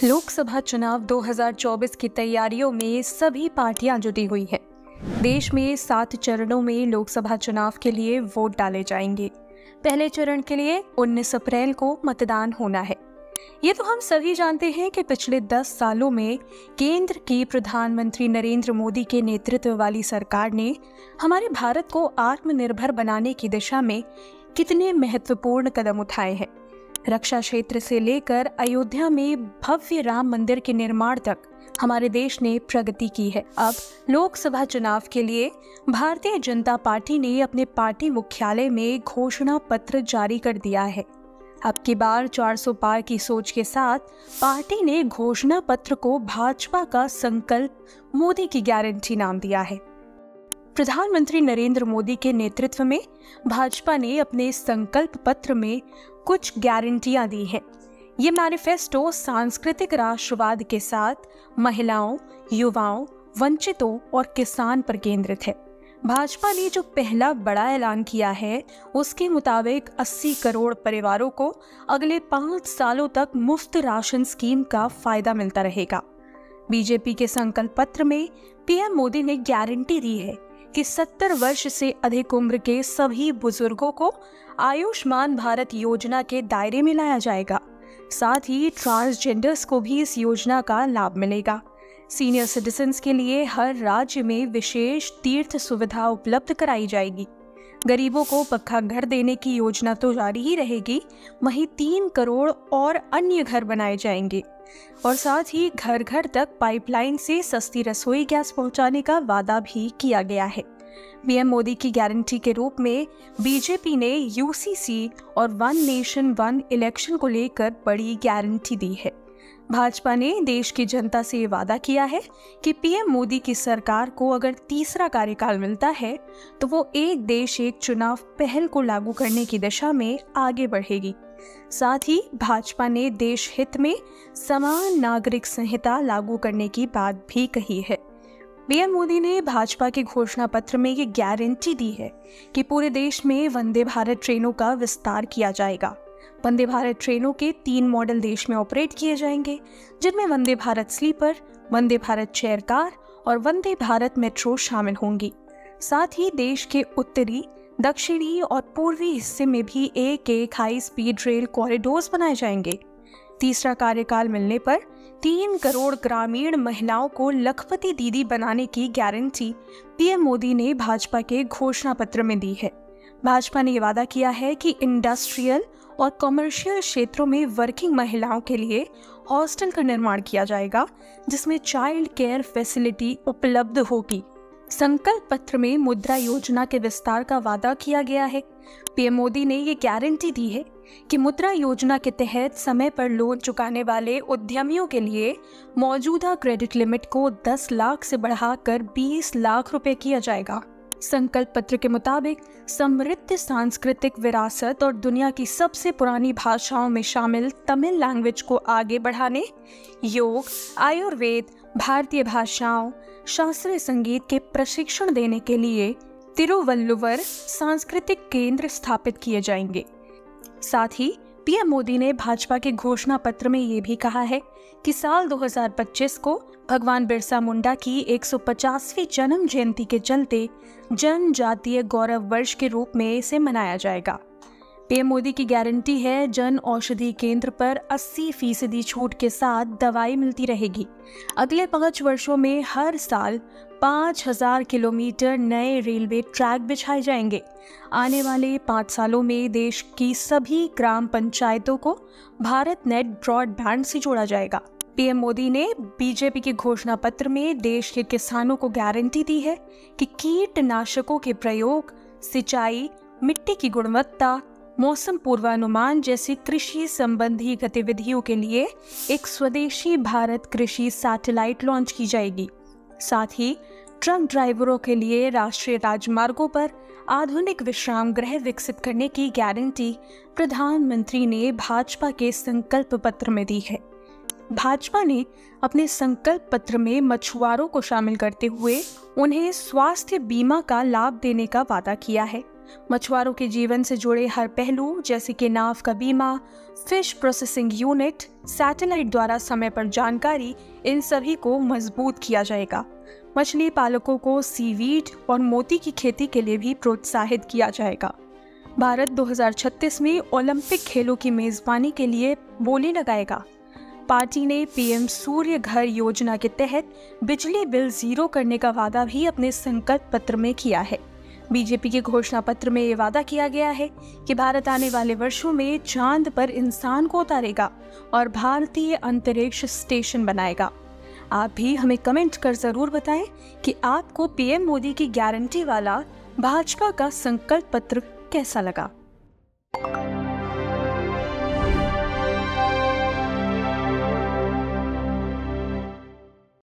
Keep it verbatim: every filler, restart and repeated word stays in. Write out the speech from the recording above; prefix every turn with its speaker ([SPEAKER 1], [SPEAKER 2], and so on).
[SPEAKER 1] लोकसभा चुनाव दो हज़ार चौबीस की तैयारियों में सभी पार्टियां जुटी हुई हैं। देश में सात चरणों में लोकसभा चुनाव के लिए वोट डाले जाएंगे। पहले चरण के लिए उन्नीस अप्रैल को मतदान होना है। ये तो हम सभी जानते हैं कि पिछले दस सालों में केंद्र की प्रधानमंत्री नरेंद्र मोदी के नेतृत्व वाली सरकार ने हमारे भारत को आत्मनिर्भर बनाने की दिशा में कितने महत्वपूर्ण कदम उठाए हैं। रक्षा क्षेत्र से लेकर अयोध्या में भव्य राम मंदिर के निर्माण तक हमारे देश ने प्रगति की है। अब लोकसभा चुनाव के लिए भारतीय जनता पार्टी ने अपने पार्टी मुख्यालय में घोषणा पत्र जारी कर दिया है। अब की बार चार सौ पार की सोच के साथ पार्टी ने घोषणा पत्र को भाजपा का संकल्प मोदी की गारंटी नाम दिया है। प्रधानमंत्री नरेंद्र मोदी के नेतृत्व में भाजपा ने अपने संकल्प पत्र में कुछ गारंटियां दी हैं। ये मैनिफेस्टो सांस्कृतिक राष्ट्रवाद के साथ महिलाओं, युवाओं, वंचितों और किसान पर केंद्रित है। भाजपा ने जो पहला बड़ा ऐलान किया है उसके मुताबिक अस्सी करोड़ परिवारों को अगले पाँच सालों तक मुफ्त राशन स्कीम का फायदा मिलता रहेगा। बीजेपी के संकल्प पत्र में पीएम मोदी ने गारंटी दी है कि सत्तर वर्ष से अधिक उम्र के सभी बुजुर्गों को आयुष्मान भारत योजना के दायरे में लाया जाएगा। साथ ही ट्रांसजेंडर्स को भी इस योजना का लाभ मिलेगा। सीनियर सिटीजन्स के लिए हर राज्य में विशेष तीर्थ सुविधा उपलब्ध कराई जाएगी। गरीबों को पक्का घर देने की योजना तो जारी ही रहेगी, वहीं तीन करोड़ और अन्य घर बनाए जाएंगे और साथ ही घर घर तक पाइपलाइन से सस्ती रसोई गैस पहुंचाने का वादा भी किया गया है। पीएम मोदी की गारंटी के रूप में बीजेपी ने यूसीसी और वन नेशन वन इलेक्शन को लेकर बड़ी गारंटी दी है। भाजपा ने देश की जनता से ये वादा किया है कि पीएम मोदी की सरकार को अगर तीसरा कार्यकाल मिलता है तो वो एक देश एक चुनाव पहल को लागू करने की दिशा में आगे बढ़ेगी। साथ ही भाजपा ने देश हित में समान नागरिक संहिता लागू करने की बात भी कही है। पीएम मोदी ने भाजपा के घोषणा पत्र में ये गारंटी दी है कि पूरे देश में वंदे भारत ट्रेनों का विस्तार किया जाएगा। वंदे भारत ट्रेनों के तीन मॉडल देश में ऑपरेट किए जाएंगे, जिनमें Vande Bharat sleeper, Vande Bharat chair car और वंदे भारत मेट्रो शामिल होंगी। साथ ही देश के उत्तरी, दक्षिणी और पूर्वी हिस्से में भी एक एक हाई स्पीड रेल कॉरिडोर्स बनाए जाएंगे। तीसरा कार्यकाल मिलने पर तीन करोड़ ग्रामीण महिलाओं को लखपति दीदी बनाने की गारंटी पीएम मोदी ने भाजपा के घोषणा पत्र में दी है। भाजपा ने वादा किया है कि इंडस्ट्रियल और कमर्शियल क्षेत्रों में वर्किंग महिलाओं के लिए हॉस्टल का निर्माण किया जाएगा, जिसमें चाइल्ड केयर फैसिलिटी उपलब्ध होगी। संकल्प पत्र में मुद्रा योजना के विस्तार का वादा किया गया है। पीएम मोदी ने ये गारंटी दी है कि मुद्रा योजना के तहत समय पर लोन चुकाने वाले उद्यमियों के लिए मौजूदा क्रेडिट लिमिट को दस लाख से बढ़ाकर बीस लाख रुपए किया जाएगा। संकल्प पत्र के मुताबिक समृद्ध सांस्कृतिक विरासत और दुनिया की सबसे पुरानी भाषाओं में शामिल तमिल लैंग्वेज को आगे बढ़ाने, योग, आयुर्वेद, भारतीय भाषाओं, शास्त्रीय संगीत के प्रशिक्षण देने के लिए तिरुवल्लुवर सांस्कृतिक केंद्र स्थापित किए जाएंगे। साथ ही पीएम मोदी ने भाजपा के घोषणा पत्र में ये भी कहा है कि साल दो हज़ार पच्चीस को भगवान बिरसा मुंडा की एक सौ पचासवीं जन्म जयंती के चलते जनजातीय गौरव वर्ष के रूप में इसे मनाया जाएगा। पीएम मोदी की गारंटी है जन औषधि केंद्र पर अस्सी फीसदी छूट के साथ दवाई मिलती रहेगी। अगले पाँच वर्षों में हर साल पाँच हजार किलोमीटर नए रेलवे ट्रैक बिछाए जाएंगे। आने वाले पाँच सालों में देश की सभी ग्राम पंचायतों को भारत नेट ब्रॉडबैंड से जोड़ा जाएगा। पीएम मोदी ने बीजेपी के घोषणा पत्र में देश के किसानों को गारंटी दी है कि कीटनाशकों के प्रयोग, सिंचाई, मिट्टी की गुणवत्ता, मौसम पूर्वानुमान जैसी कृषि संबंधी गतिविधियों के लिए एक स्वदेशी भारत कृषि सैटेलाइट लॉन्च की जाएगी। साथ ही ट्रक ड्राइवरों के लिए राष्ट्रीय राजमार्गों पर आधुनिक विश्राम गृह विकसित करने की गारंटी प्रधानमंत्री ने भाजपा के संकल्प पत्र में दी है। भाजपा ने अपने संकल्प पत्र में मछुआरों को शामिल करते हुए उन्हें स्वास्थ्य बीमा का लाभ देने का वादा किया है। मछुआरों के जीवन से जुड़े हर पहलू जैसे कि नाव का बीमा, फिश प्रोसेसिंग यूनिट, सैटेलाइट द्वारा समय पर जानकारी, इन सभी को मजबूत किया जाएगा। मछली पालकों को सीवीड और मोती की खेती के लिए भी प्रोत्साहित किया जाएगा। भारत दो हज़ार छत्तीस में ओलंपिक खेलों की मेजबानी के लिए बोली लगाएगा। पार्टी ने पीएम सूर्य घर योजना के तहत बिजली बिल जीरो करने का वादा भी अपने संकल्प पत्र में किया है। बीजेपी के घोषणा पत्र में ये वादा किया गया है कि भारत आने वाले वर्षों में चांद पर इंसान को उतारेगा और भारतीय अंतरिक्ष स्टेशन बनाएगा। आप भी हमें कमेंट कर जरूर बताएं कि आपको पीएम मोदी की गारंटी वाला भाजपा का संकल्प पत्र कैसा लगा।